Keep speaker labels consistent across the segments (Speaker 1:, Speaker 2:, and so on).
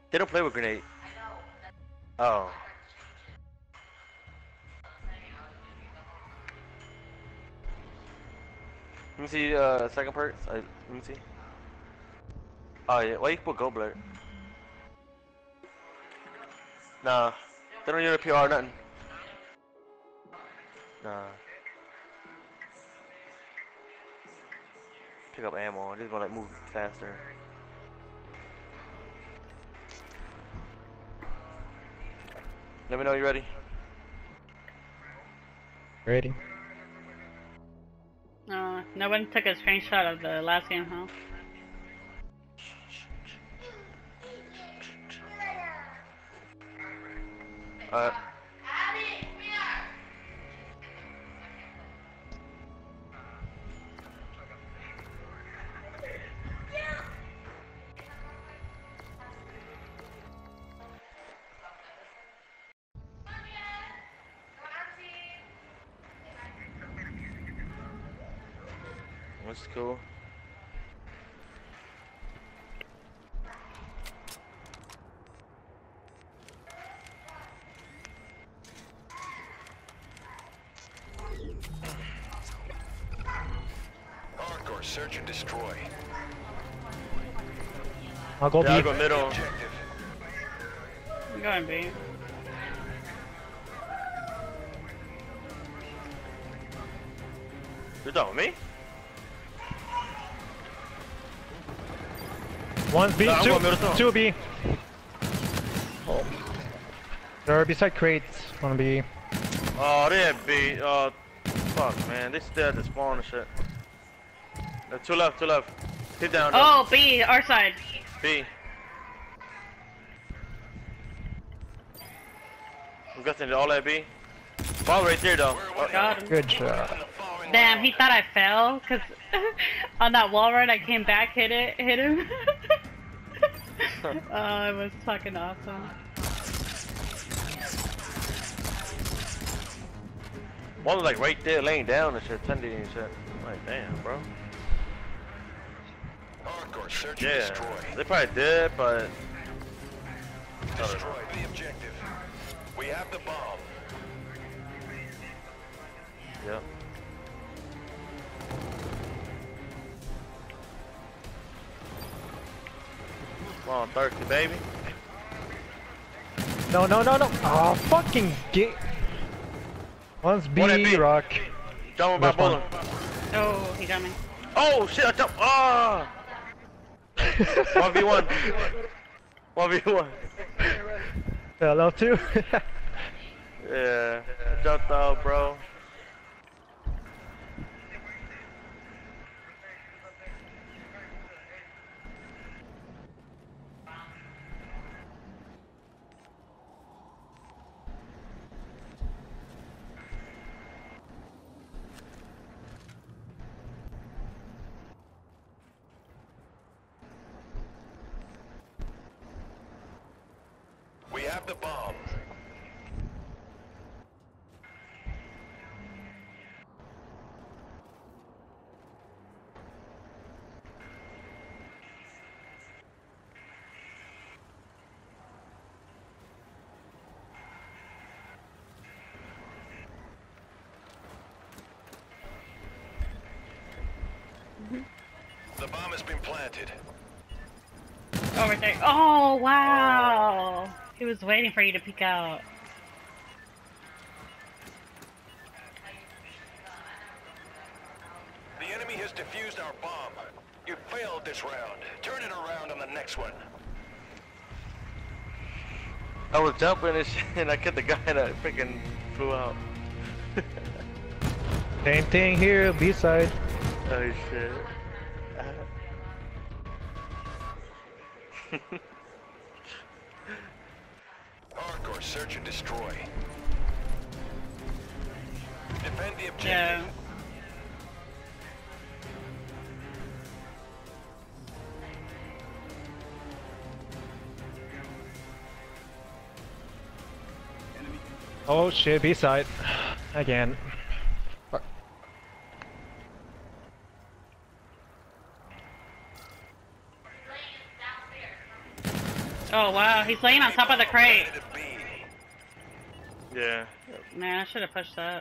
Speaker 1: They don't play with grenade. Oh. Let me see second perk. Let me see. Oh yeah, why you put gold blur? Nah, they don't use a PR nothing. Nah. Pick up ammo. I just gonna like move faster. Let me know you ready.
Speaker 2: Ready.
Speaker 3: No one took a screenshot of the last game, huh?
Speaker 1: That's cool.
Speaker 4: Hardcore search and destroy.
Speaker 2: I'll go
Speaker 1: Yeah, I'll
Speaker 2: B.
Speaker 1: go middle.
Speaker 3: I'm going B.
Speaker 1: You're done with me?
Speaker 2: One's B,
Speaker 1: No, I'm going middle
Speaker 2: two B. Oh. They're beside crates. One B.
Speaker 1: Oh, they had B. Oh, fuck, man. They still at the spawn and shit. Two left, two left. Hit down.
Speaker 3: Oh, B, our side.
Speaker 1: B. I'm guessing all that B. Ball right there, though.
Speaker 3: Got him.
Speaker 2: Good job.
Speaker 3: Damn, he thought I fell, cause on that wall run I came back, hit him. Oh, it was fucking awesome.
Speaker 1: One was like right there laying down and shit, SnD and shit. I'm like, damn, bro.
Speaker 4: Hardcore search and
Speaker 1: Yeah,
Speaker 4: destroy.
Speaker 1: they probably did, but.
Speaker 4: Destroy the objective. We have the bomb.
Speaker 1: Yeah. Come on, thirsty baby.
Speaker 2: No, no, no, no. Oh, fucking get. One's B,
Speaker 1: One at B.
Speaker 2: rock.
Speaker 1: Double by bullet.
Speaker 3: Oh, he got me.
Speaker 1: Oh shit! I jumped. Ah! 1v1. 1v1.
Speaker 2: Hello, too.
Speaker 1: Yeah. I jumped out, bro.
Speaker 4: We have the bomb. The bomb has been planted.
Speaker 3: Oh, right there. Oh, wow. He was waiting for you to peek out.
Speaker 4: The enemy has defused our bomb. You failed this round. Turn it around on the next one.
Speaker 1: I was jumping and shit, and I hit the guy that freaking flew out.
Speaker 2: Same thing here, B side.
Speaker 1: Oh shit.
Speaker 4: Hardcore search and destroy. Defend the objective.
Speaker 3: Yeah.
Speaker 2: Oh shit, B side. Again. Fuck.
Speaker 3: Oh wow, he's laying on top of the crate.
Speaker 1: Yeah.
Speaker 3: Man, I should have pushed that.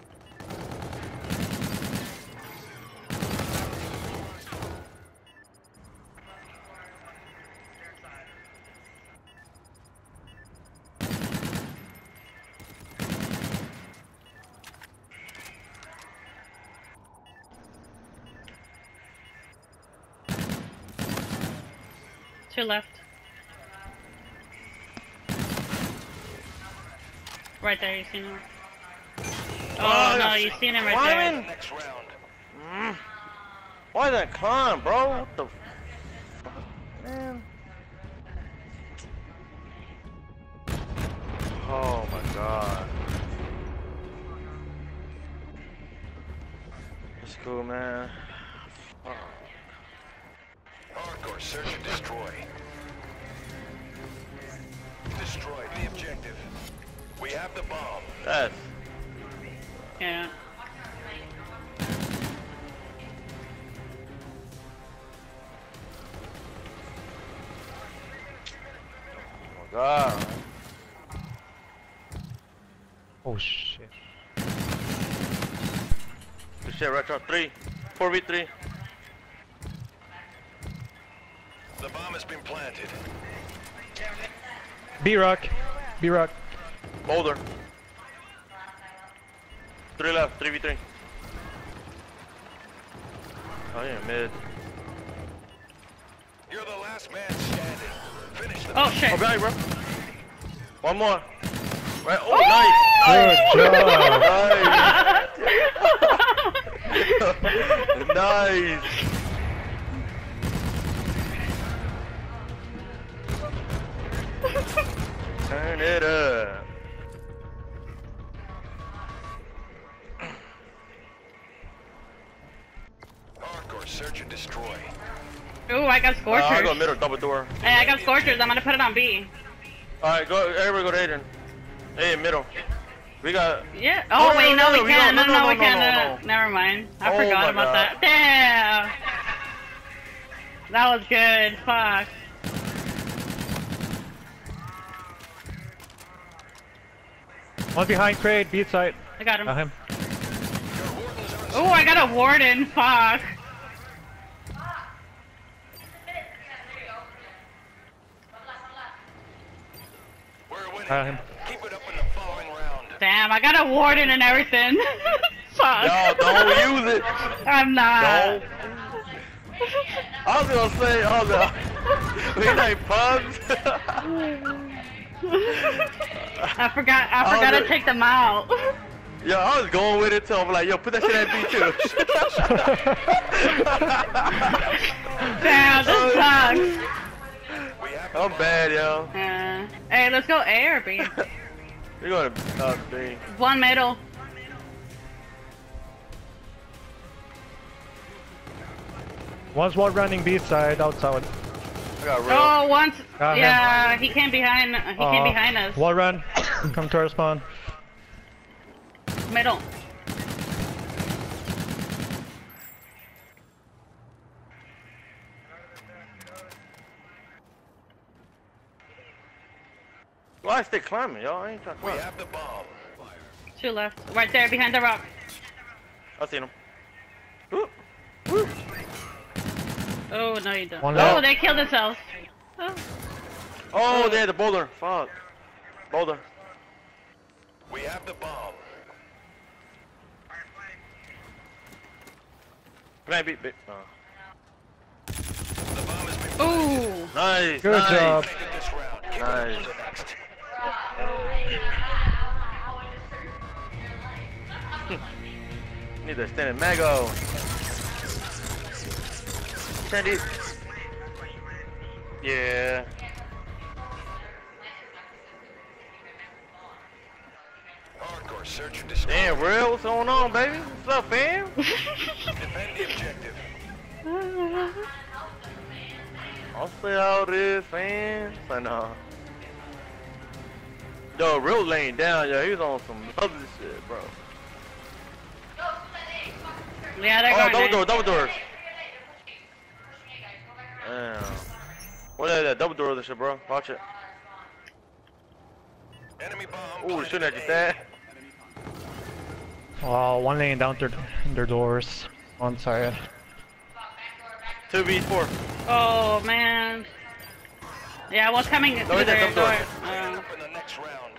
Speaker 3: Two left. Right there, you seen him. Oh no, you seen him right there.
Speaker 4: Next round.
Speaker 1: Why that climb, bro? What the fuck, man? Oh my god. It's cool, man. Fuck.
Speaker 4: Hardcore search and destroy. Destroy the objective. We have the bomb.
Speaker 1: That's
Speaker 3: Yeah.
Speaker 1: oh my god.
Speaker 2: Oh shit.
Speaker 1: Good shit, Retro. 4v3.
Speaker 4: The bomb has been planted.
Speaker 2: B-Rock. B-Rock.
Speaker 1: Boulder. 3 left, 3v3. Oh yeah, mid.
Speaker 4: You're the last man standing. Finish the
Speaker 3: Oh shit.
Speaker 1: Oh, behind you, bro. One more. Right. Oh,
Speaker 2: Good job.
Speaker 1: nice. Nice. Turn it up.
Speaker 4: hardcore search and destroy.
Speaker 3: Ooh, I got scorchers.
Speaker 1: I go middle, double door.
Speaker 3: Hey, I got scorchers. I'm gonna put it on B.
Speaker 1: Alright, go. Everybody go to Aiden. Hey, middle. We got.
Speaker 3: Yeah. Oh, wait, no, we can't. No, we
Speaker 1: no,
Speaker 3: can't. Never mind. I
Speaker 1: Oh
Speaker 3: forgot
Speaker 1: my
Speaker 3: about
Speaker 1: God.
Speaker 3: that. Damn. That was good. Fuck.
Speaker 2: One behind crate, B side.
Speaker 3: I got him.
Speaker 2: Got him.
Speaker 3: Ooh, I got a warden. Fuck.
Speaker 4: We're winning.
Speaker 2: Got him.
Speaker 4: Keep it up in the following round.
Speaker 3: Damn, I got a warden and everything. Fuck.
Speaker 1: Y'all don't use it.
Speaker 3: I'm not.
Speaker 1: Don't. I was gonna say, we like pubs.
Speaker 3: I forgot to take them out.
Speaker 1: Yo, I was going with it till I'm like, yo, put that shit at B too.
Speaker 3: Damn, this sucks.
Speaker 4: We have
Speaker 1: I'm bad, yo.
Speaker 3: Hey, let's go A or B.
Speaker 1: We're going to B.
Speaker 3: One middle.
Speaker 2: One's one running B side outside.
Speaker 1: I got real.
Speaker 3: Oh, once.
Speaker 2: Got him.
Speaker 3: Yeah, he came behind. He came behind us.
Speaker 2: Wall run. Come to our spawn.
Speaker 3: Middle.
Speaker 1: Why I stay climbing, y'all? I ain't trying to
Speaker 4: we
Speaker 1: climb.
Speaker 4: have the bomb.
Speaker 3: Two left. Right there, behind the rock.
Speaker 1: I seen him. Woo. Woo.
Speaker 3: Oh, no, you don't.
Speaker 2: One
Speaker 3: Oh,
Speaker 2: left.
Speaker 3: they killed themselves. Oh.
Speaker 1: Oh, they had the boulder. Fuck. Boulder.
Speaker 4: We have the bomb.
Speaker 1: Can I beat?
Speaker 4: The bomb has been
Speaker 3: Ooh.
Speaker 1: Nice.
Speaker 2: Good
Speaker 1: nice.
Speaker 2: job.
Speaker 4: planted this round. Keep it
Speaker 1: Nice.
Speaker 4: up to the next.
Speaker 1: Need to stand in Mago. SnD. Yeah.
Speaker 4: Hardcore search and destroy.
Speaker 1: Damn, real? What's going on, baby? What's up, fam?
Speaker 4: Defend the objective.
Speaker 1: I'll say how it is, fam. Say no. Yo, real laying down, yo. He was on some other shit, bro.
Speaker 3: Yeah, they're
Speaker 1: Oh,
Speaker 3: going
Speaker 1: double
Speaker 3: in.
Speaker 1: door, double door. Damn. What is that? Double door this shit, bro. Watch it.
Speaker 4: Enemy bomb.
Speaker 1: Ooh, shooting at you,
Speaker 4: planted
Speaker 1: Dad.
Speaker 2: Oh, one laying down their doors. One side.
Speaker 1: 2v4.
Speaker 3: Oh man. Yeah, I was coming
Speaker 1: Don't
Speaker 3: through
Speaker 1: hit that
Speaker 3: their
Speaker 1: double door.
Speaker 3: door.
Speaker 4: up in the next round.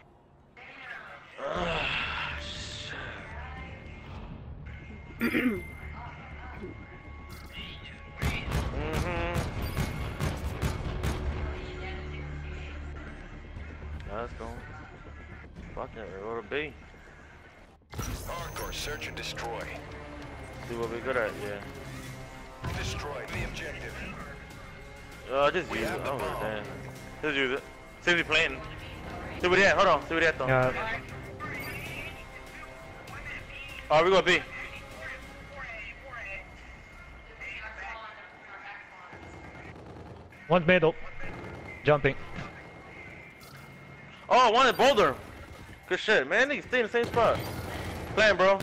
Speaker 1: Let's go. Fuck it, we're to be.
Speaker 4: Hardcore search and destroy.
Speaker 1: See what we good at, yeah.
Speaker 4: Destroy the objective.
Speaker 1: Just use it. Oh, damn. Just use it. See if he's playing. See what he at. Hold on. See what he at, though.
Speaker 2: Yeah.
Speaker 1: Alright, we gonna be.
Speaker 2: One's middle. Jumping.
Speaker 1: Oh, one at Boulder. Good shit, man. Niggas stay in the same spot. Playing, bro.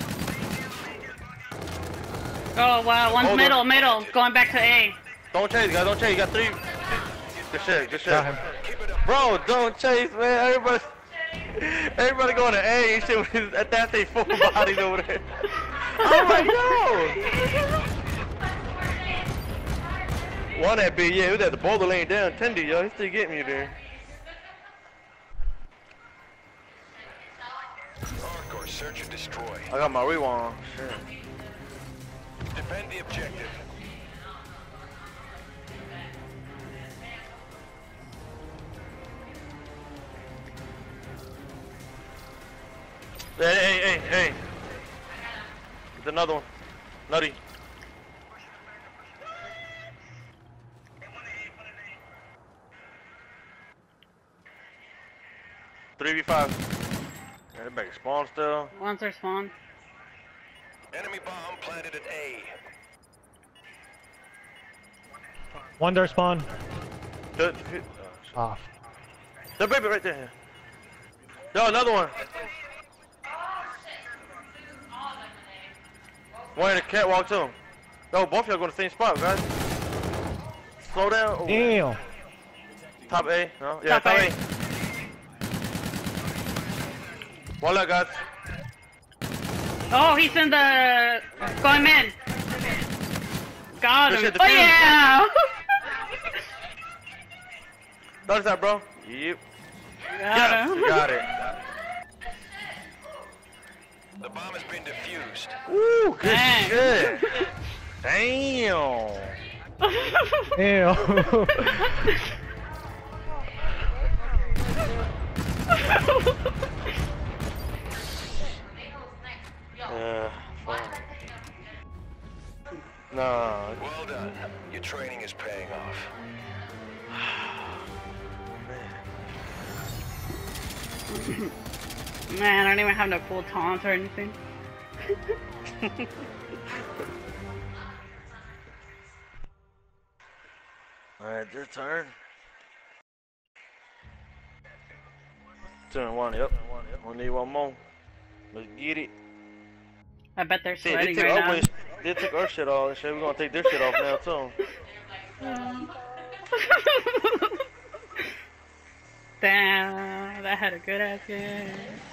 Speaker 3: Oh wow, one's
Speaker 1: Hold on.
Speaker 3: middle, going back to A.
Speaker 1: Don't chase, guys. Don't chase. You got 3. Good shit. Good shit.
Speaker 2: Got him.
Speaker 1: Bro, don't chase, man. Everybody going to A. Shit with at that they full bodies over there. I'm like, yo. One at B, yeah. Who's at the Boulder lane down? 10D, yo. He's still getting me there.
Speaker 4: Hardcore search and destroy.
Speaker 1: I got my rewind. Shit.
Speaker 4: Defend the objective.
Speaker 1: Hey. There's another one. Nutty. Three v 5. Yeah, they back spawn still.
Speaker 3: One's their spawn.
Speaker 4: Enemy bomb planted at A.
Speaker 2: One door spawn.
Speaker 1: Good.
Speaker 2: Off.
Speaker 1: The baby right there. Yo, another one. One in the catwalk too. Yo, both of y'all going to the same spot, guys. Slow down. Oh.
Speaker 2: Damn.
Speaker 1: Top A. No? Yeah,
Speaker 3: Top A.
Speaker 1: One left, guys.
Speaker 3: Oh, he's in the going in. Got
Speaker 1: Good
Speaker 3: him.
Speaker 1: shit,
Speaker 3: Oh
Speaker 1: defuse.
Speaker 3: yeah.
Speaker 1: Notice that, bro. Yep.
Speaker 3: Got him.
Speaker 1: You got it.
Speaker 4: The bomb has been defused.
Speaker 1: Ooh, good
Speaker 3: Dang.
Speaker 1: shit. Damn.
Speaker 2: Damn.
Speaker 1: Fuck. Nah.
Speaker 4: Well done. Your training is paying off.
Speaker 3: Man, I don't even have no cool taunts or anything.
Speaker 1: Alright, your turn. 2 and 1, yep. We need one more. Let's get it.
Speaker 3: I bet they're
Speaker 1: See, they
Speaker 3: sweating
Speaker 1: took
Speaker 3: right
Speaker 1: our
Speaker 3: now.
Speaker 1: waste. They took our shit off and shit. We're gonna take their shit off now too.
Speaker 3: Damn, that had a good ass game.